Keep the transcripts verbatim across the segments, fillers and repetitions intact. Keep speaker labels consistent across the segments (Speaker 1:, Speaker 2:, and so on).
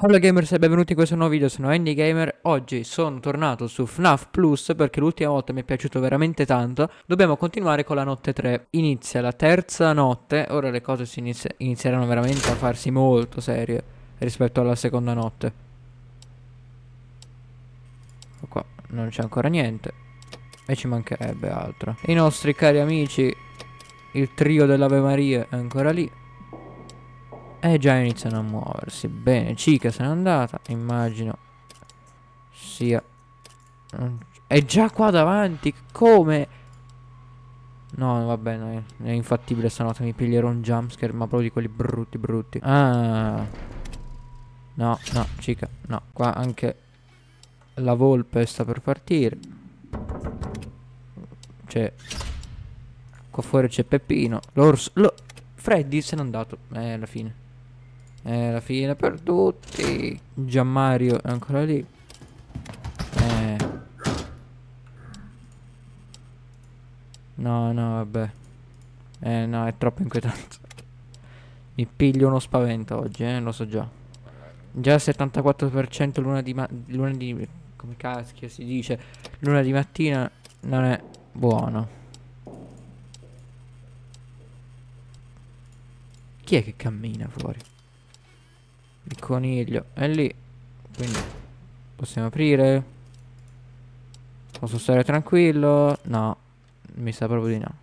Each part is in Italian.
Speaker 1: Ciao gamers e benvenuti in questo nuovo video, sono Andy Gamer. Oggi sono tornato su FNAF Plus perché l'ultima volta mi è piaciuto veramente tanto. Dobbiamo continuare con la notte tre. Inizia la terza notte, ora le cose si inizia inizieranno veramente a farsi molto serie rispetto alla seconda notte. Qua non c'è ancora niente e ci mancherebbe altro. I nostri cari amici, il trio dell'Ave Maria è ancora lì. E già iniziano a muoversi. Bene, Chica se n'è andata. Immagino sia... È già qua davanti. Come? No, vabbè, no, è infattibile stanotte. Mi piglierò un jumpscare, ma proprio di quelli brutti brutti. Ah. No, no, Chica, no. Qua anche la volpe sta per partire. C'è... Qua fuori c'è Peppino. L'orso... Lo... Freddy se n'è andato. Eh, alla fine. È la fine per tutti. Gianmario è ancora lì. Eh. No, no, vabbè. Eh, no, è troppo inquietante. Mi piglio uno spavento oggi, eh, lo so già. Già settantaquattro per cento luna di ma... luna di... come caschio si dice? Luna di mattina non è buono. Chi è che cammina fuori? Il coniglio è lì. Quindi possiamo aprire? Posso stare tranquillo? No, mi sa proprio di no.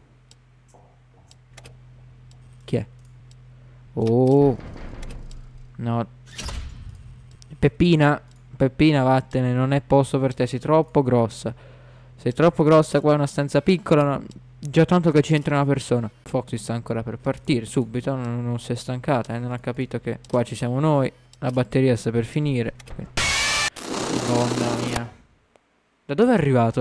Speaker 1: Chi è? Oh, no. Peppina, Peppina, vattene, non è posto per te, sei troppo grossa. Sei troppo grossa, qua è una stanza piccola, no. Già tanto che ci entra una persona. Foxy sta ancora per partire subito, non, non si è stancata, eh, non ha capito che qua ci siamo noi. La batteria sta per finire. Madonna mia. Da dove è arrivato?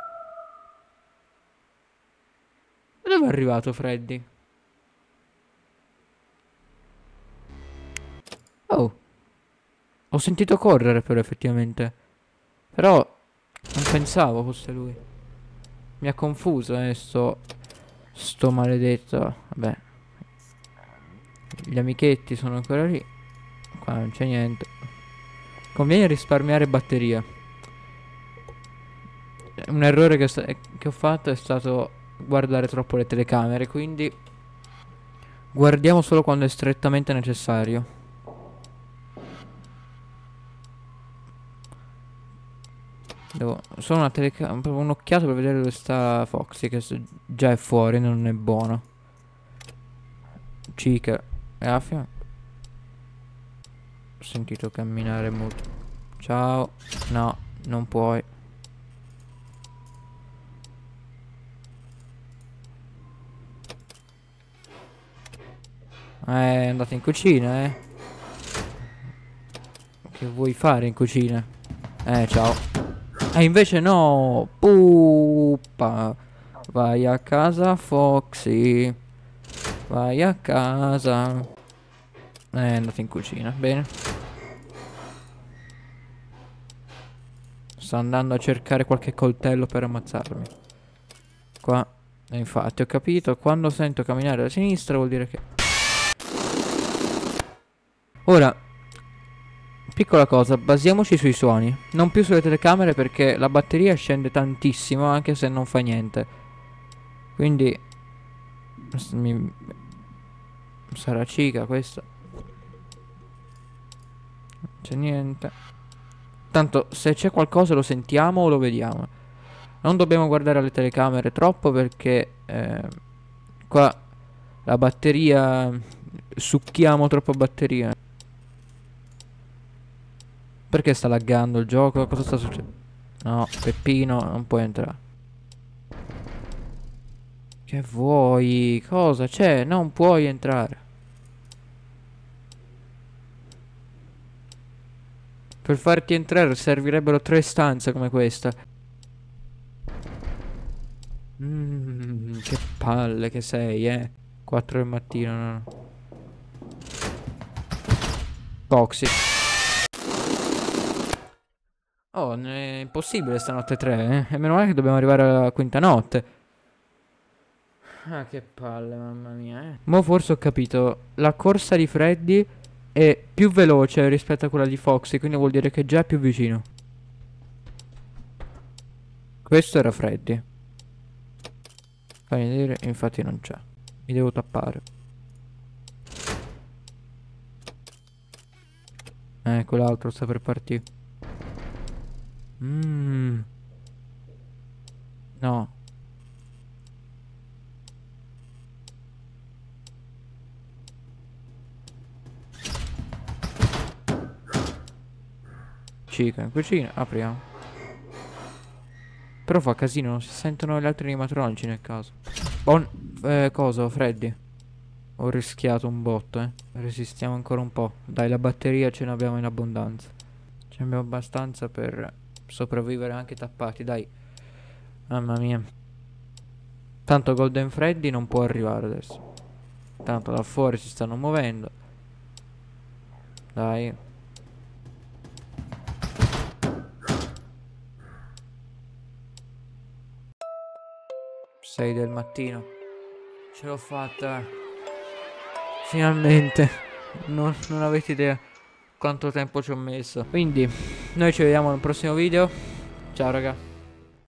Speaker 1: Da dove è arrivato Freddy? Oh. Ho sentito correre però effettivamente. Però non pensavo fosse lui. Mi ha confuso eh sto Sto maledetto. Vabbè. Gli amichetti sono ancora lì. Qua non c'è niente. Conviene risparmiare batteria. Un errore che, che ho fatto è stato guardare troppo le telecamere. Quindi guardiamo solo quando è strettamente necessario. Devo solo una telecamera, un'occhiata per vedere dove sta Foxy, che già è fuori, non è buono. Chica è a fianco. Ho sentito camminare molto. Ciao. No, non puoi. Eh, è andata in cucina, eh. Che vuoi fare in cucina? Eh, ciao. E eh, invece no. Puppa. Vai a casa, Foxy. Vai a casa. Eh, è andato in cucina, bene. Sto andando a cercare qualche coltello per ammazzarmi. Qua. E infatti ho capito. Quando sento camminare da sinistra vuol dire che... Ora, piccola cosa, basiamoci sui suoni, non più sulle telecamere perché la batteria scende tantissimo anche se non fa niente. Quindi mi... sarà Chica questa. Non c'è niente. Tanto se c'è qualcosa lo sentiamo o lo vediamo. Non dobbiamo guardare alle telecamere troppo perché eh, qua la batteria, succhiamo troppa batteria. Perché sta laggando il gioco? Cosa sta succedendo? No, Peppino, non puoi entrare. Che vuoi? Cosa c'è? Non puoi entrare. Per farti entrare servirebbero tre stanze come questa. Mmm, che palle che sei, eh. quattro del mattino, no, no. Foxy. Oh, è impossibile stanotte tre, eh. E meno male che dobbiamo arrivare alla quinta notte. Ah, che palle, mamma mia, eh. Mo' forse ho capito. La corsa di Freddy è più veloce rispetto a quella di Foxy, quindi vuol dire che già è più vicino. Questo era Freddy. Fammi vedere, infatti non c'è. Mi devo tappare. Eh, quell'altro sta per partire. Mmm. No. Cica in cucina, apriamo. Però fa casino, non si sentono gli altri animatronici nel caso. Bon, eh, cosa, Freddy? Ho rischiato un botto, eh. Resistiamo ancora un po'. Dai, la batteria ce n'abbiamo in abbondanza. Ce ne abbiamo abbastanza per sopravvivere anche tappati, dai. Mamma mia. Tanto Golden Freddy non può arrivare adesso. Tanto da fuori si stanno muovendo. Dai. sei del mattino. Ce l'ho fatta. Finalmente. Non, non avete idea quanto tempo ci ho messo. Quindi noi ci vediamo nel prossimo video. Ciao raga.